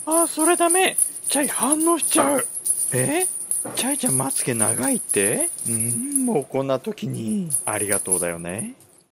あ、それダメ。チャイ反応しちゃう。チャイちゃんまつげ長いって？もうこんな時にありがとうだよね。